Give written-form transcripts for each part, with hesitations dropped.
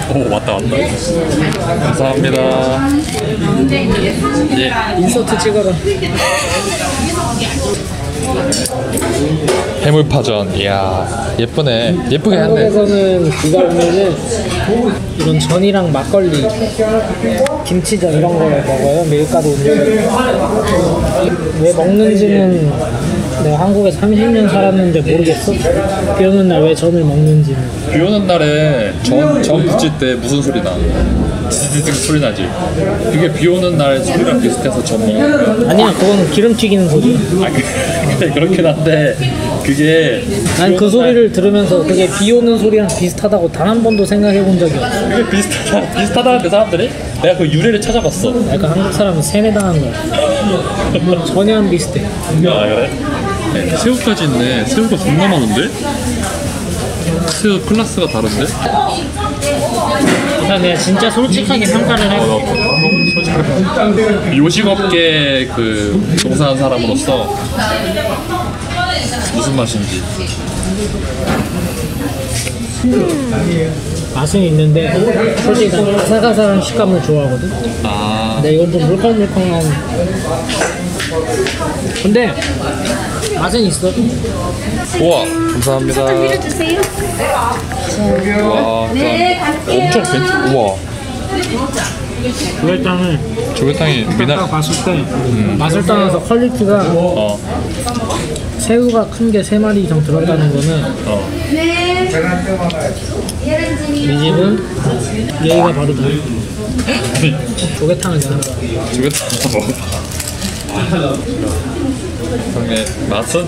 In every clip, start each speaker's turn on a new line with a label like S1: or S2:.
S1: 오 왔다. 감사합니다. 예.
S2: 인서트 찍어라.
S1: 해물파전. 이야 예쁘네. 예쁘게 했네.
S2: 한국에서는 비가 오면은 이런 전이랑 막걸리, 김치전 이런 걸 먹어요. 밀가루 음식. 왜 먹는지는 내가 한국에 30년 살았는데 모르겠어. 비 오는 날 왜 전을 먹는지는.
S1: 비 오는 날에 전 붙일 때 무슨 소리 나? 지지직 소리 나지? 그게 비 오는 날 소리랑 비슷해서 전 먹는 거야?
S2: 아니야, 그건 기름 튀기는 소리야.
S1: 아 그렇긴 한데 그게
S2: 난 그 소리를 들으면서 그게 비 오는 소리랑 비슷하다고 단 한 번도 생각해 본 적이 없어.
S1: 그게 비슷하다는데 사람들이? 내가 그 유래를 찾아봤어.
S2: 약간 한국 사람은 세뇌당한 거야. 전혀 안 비슷해.
S1: 아 그래? 네, 새우까지 있네. 새우가 존나 많은데? 새우 클래스가 다른데?
S2: 일단 내가 진짜 솔직하게 평가를 해볼게.
S1: 요식업계 그 종사한 사람으로서 무슨 맛인지.
S2: 맛은 있는데 솔직히 난 아삭아삭한 식감을 좋아하거든.
S1: 아
S2: 근데 이건 좀 물컹물컹한. 근데 맛은 있어.
S1: 우와 감사합니다.
S3: 밀어주세요.
S1: 와 엄청 괜찮. 우와
S2: 조개탕을
S1: 조개탕이
S2: 딱 봤을 때 맛을 떠나서 퀄리티가 새우가 큰 게 3마리 이상 들었다는 거는 이 집은 예의가 바르다. 조개탕을 내가
S1: 조개탕 먹어봐. 형의 맛은?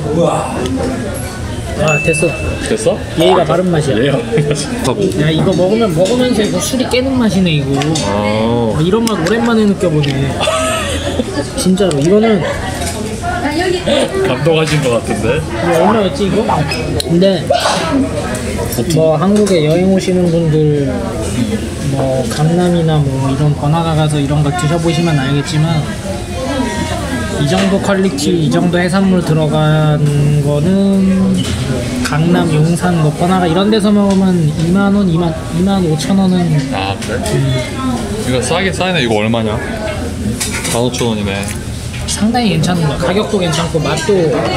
S2: 아 됐어.
S1: 됐어?
S2: 예의가 바른 맛이야.
S1: 예의가
S2: 야 이거 먹으면서 이거 술이 깨는 맛이네 이거.
S1: 아
S2: 이런 맛 오랜만에 느껴보네. 진짜로 이거는
S1: 감동하신 것 같은데?
S2: 이거 얼마였지 이거? 근데 뭐 한국에 여행 오시는 분들 뭐 강남이나 뭐 이런 번화가 가서 이런 거 드셔보시면 알겠지만 이 정도 퀄리티, 이 정도 해산물 들어간 거는 강남, 용산, 뭐 번화가 이런 데서 먹으면 2만원, 2만 5천 원은.
S1: 아 그래? 이거 싸네. 이거 얼마냐? 15,000원이네.
S2: 상당히 괜찮은 거야. 가격도 괜찮고 맛도.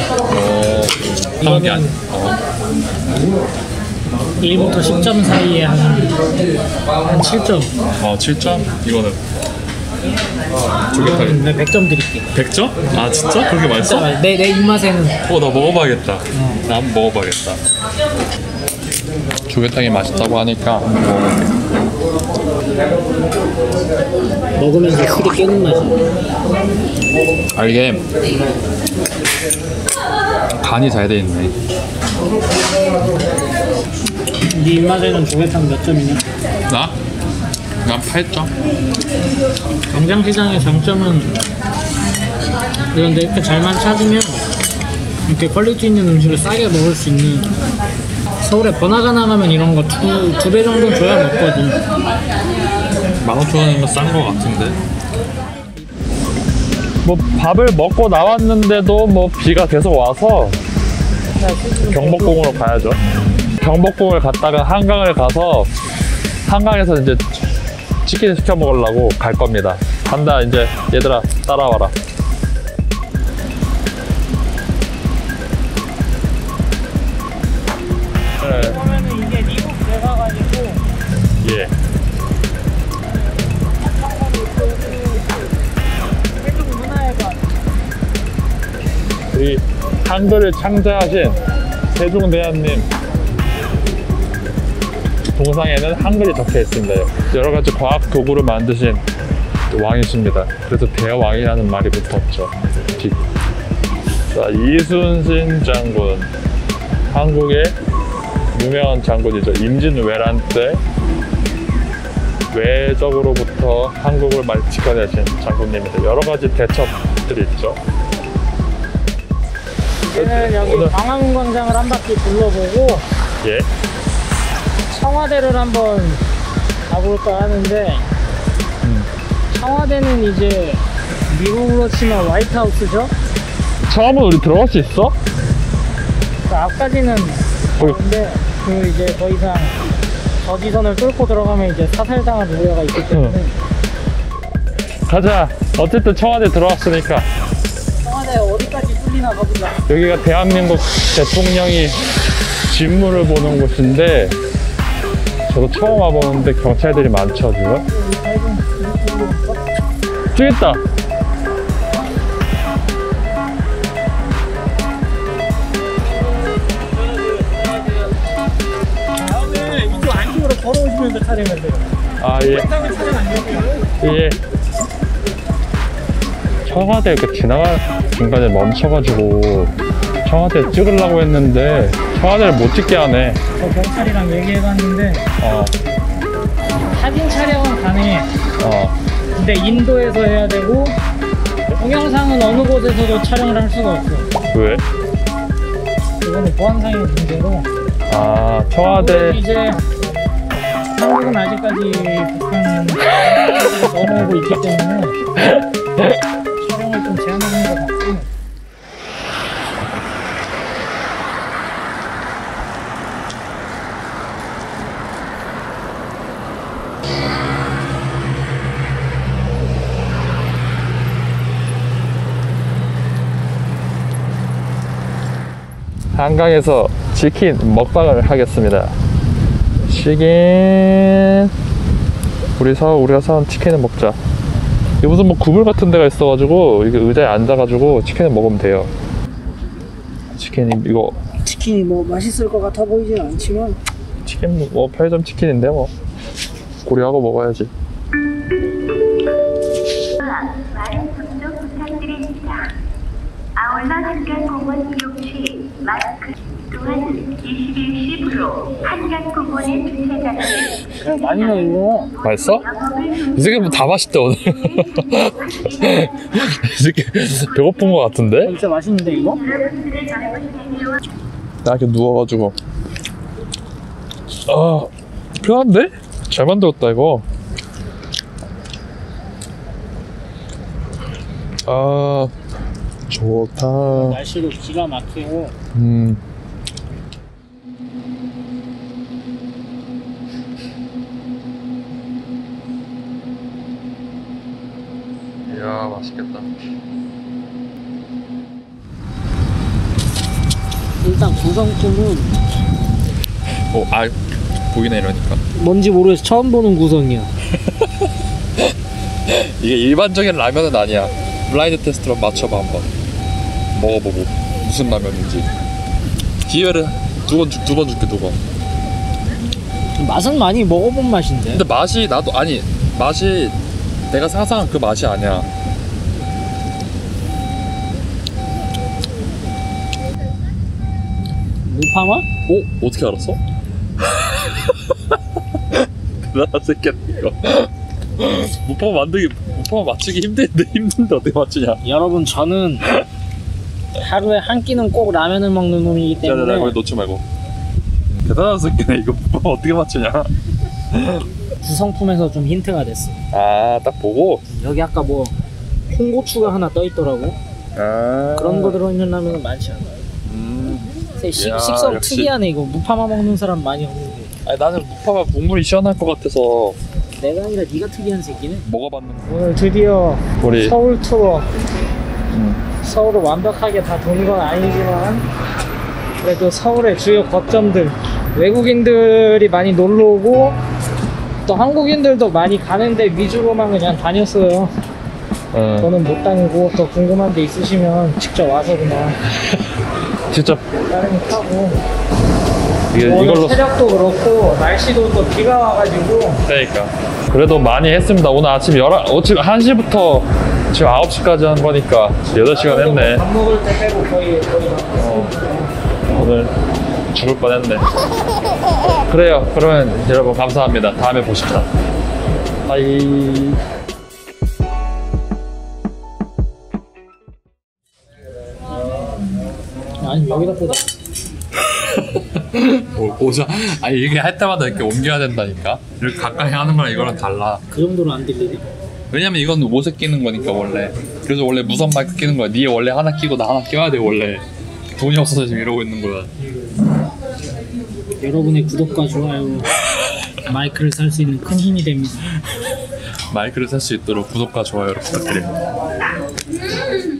S1: 이거는 안.
S2: 1부터 10점 사이에 한 7점.
S1: 7점? 이거는 조개탕이
S2: 네, 100점 드릴게.
S1: 100점? 아 진짜? 그렇게 맛있어?
S2: 진짜 내 입맛에는.
S1: 나 먹어봐야겠다. 나 한번 먹어봐야겠다. 조개탕이 맛있다고 하니까
S2: 먹으면서 술이 깨는 맛이야.
S1: 아 이게 간이 잘 돼 있네.
S2: 네 입맛에는 조개탕 몇 점이냐?
S1: 나? 난 8점?
S2: 광장시장의 장점은 이런데 이렇게 잘만 찾으면 이렇게 퀄리티 있는 음식을 싸게 먹을 수 있는. 서울에 번화가 나가면 이런 거 두 배 정도 줘야 먹거든.
S1: 15,000원이면 싼 거 같은데. 뭐 밥을 먹고 나왔는데도 뭐 비가 계속 와서 경복궁으로 가야죠. 경복궁을 갔다가 한강을 가서 한강에서 이제 치킨 시켜 먹으려고 갈 겁니다. 간다. 이제 얘들아 따라와라.
S2: 그러면은 이게 미국 들어가가지고
S1: 예.
S2: 세종문화회관.
S1: 이 한글을 창제하신 세종대왕님 동상에는 한글이 적혀 있습니다. 여러 가지 과학 도구를 만드신 왕이십니다. 그래서 대왕이라는 말이 붙었죠. 자, 이순신 장군, 한국의 유명한 장군이죠. 임진왜란 때 외적으로부터 한국을 많이 지켜내신 장군님입니다. 여러 가지 대첩들이 있죠.
S2: 저는 여기
S1: 오늘-
S2: 광화문광장을 한 바퀴 둘러보고
S1: 예.
S2: 청와대를 한번 가볼까 하는데 청와대는 이제 미국으로 치면 화이트하우스죠?
S1: 처음은 우리 들어갈 수 있어?
S2: 그 앞까지는
S1: 거기-
S2: 근데 그 이제 더 이상 저지선을 뚫고 들어가면 이제 사살당한 우려가 있기 때문에
S1: 가자. 어쨌든 청와대 들어왔으니까.
S2: 청와대 어디까지 뚫리나 가보자.
S1: 여기가 대한민국 대통령이 직무를 보는 곳인데 저도 처음 와보는데 경찰들이 많죠 지금. 저기 있다.
S2: 다음에 이쪽 안쪽으로 걸어오시면서 촬영을 돼요.
S1: 아 예.
S2: 촬영 안 되고요.
S1: 예. 청와대 이렇게 지나가 중간에 멈춰가지고 청와대 찍으려고 했는데 청와대를 못 찍게 하네.
S2: 저 경찰이랑 얘기해봤는데 사진 촬영은 가능해. 근데 인도에서 해야 되고 동영상은 어느 곳에서도 촬영을 할 수가 없어.
S1: 왜?
S2: 이거는 보안상의 문제로.
S1: 청와대.
S2: 이제 한국은 아직까지 북한 넘어오고 있기 때문에 촬영을 좀 제한하는 것 같고.
S1: 한강에서 치킨 먹방을 하겠습니다. 치킨. 우리가 사온 치킨을 먹자. 이게 무슨 뭐 구물 같은 데가 있어가지고 이게 의자에 앉아가지고 치킨을 먹으면 돼요. 치킨이 이거
S2: 치킨이 뭐 맛있을 것 같아 보이진 않지만
S1: 치킨 뭐 편의점 치킨인데 뭐 고려하고 먹어야지.
S3: 많은 접촉 부탁드립니다. 아울러 한강공원 이용 시 마스크 또한 21시 한강공원의 주차장을
S2: 그냥 많이 넣어.
S1: 맛있어? 이 새끼 뭐 다 맛있대 오늘. 이 새끼 배고픈 거 같은데?
S2: 진짜 맛있는데 이거?
S1: 나 이렇게 누워가지고 편한데? 잘 만들었다 이거. 좋다.
S2: 날씨도 기가 막히고.
S1: 이야 맛있겠다.
S2: 일단 구성품은
S1: 보이네 이러니까.
S2: 뭔지 모르겠어. 처음 보는 구성이야.
S1: 이게 일반적인 라면은 아니야. 블라인드 테스트로 맞춰봐 한번. 먹어보고 무슨 라면인지. 기회를 두 번 줄게.
S2: 맛은 많이 먹어본 맛인데.
S1: 근데 맛이 맛이 내가 상상한 그 맛이 아니야.
S2: 무파마?
S1: 어떻게 알았어? 나 새끼야 이거. 무파마 맞추기 힘든데 어떻게 맞추냐?
S2: 여러분 저는 하루에 한 끼는 꼭 라면을 먹는 놈이기 때문에.
S1: 야, 거기 놓지 말고. 대단한 새끼네. 이거 무파마 어떻게 맞추냐?
S2: 구성품에서 좀 힌트가 됐어.
S1: 딱 보고.
S2: 여기 아까 뭐 홍고추가 하나 떠 있더라고. 그런 거 들어있는 라면은 많지 않아. 식성
S1: 역시.
S2: 특이하네 이거. 무파마 먹는 사람 많이 없는데.
S1: 아니 나는 무파마 국물이 시원할 것 같아서.
S2: 내가 아니라 네가 특이한 새끼네.
S1: 먹어봤는데.
S2: 오늘 드디어
S1: 우리
S2: 서울 투어. 서울을 완벽하게 다 도는 건 아니지만 그래도 서울의 주요 거점들, 외국인들이 많이 놀러 오고 또 한국인들도 많이 가는데 위주로만 그냥 다녔어요. 저는 못 다니고 더 궁금한 데 있으시면 직접 와서 그냥
S1: 직접
S2: 따릉이 타고.
S1: 이걸로
S2: 오늘 체력도 그렇고 날씨도 또 비가 와가지고.
S1: 그러니까 그래도 많이 했습니다. 오늘 아침 1시부터 지금 9시까지 한 거니까 8시간 했네.
S2: 밥 먹을 때 빼고 거의 다
S1: 오늘 죽을 뻔했네. 그래요. 그러면 여러분 감사합니다. 다음에 보십시다. 바이.
S2: 아니 여기다 꽂아.
S1: 보자. 아니 이게 할 때마다 이렇게 옮겨야 된다니까. 이렇게 가까이 하는 거랑 이거랑 달라.
S2: 그 정도로 안 들리네.
S1: 왜냐면 이건 옷에 끼는 거니까 원래. 그래서 원래 무선 마이크 끼는 거야. 니 원래 하나 끼고 나 하나 껴야 돼 원래. 돈이 없어서 지금 이러고 있는 거야.
S2: 여러분의 구독과 좋아요 마이크를 살 수 있는 큰 힘이 됩니다.
S1: 마이크를 살 수 있도록 구독과 좋아요를 부탁드립니다.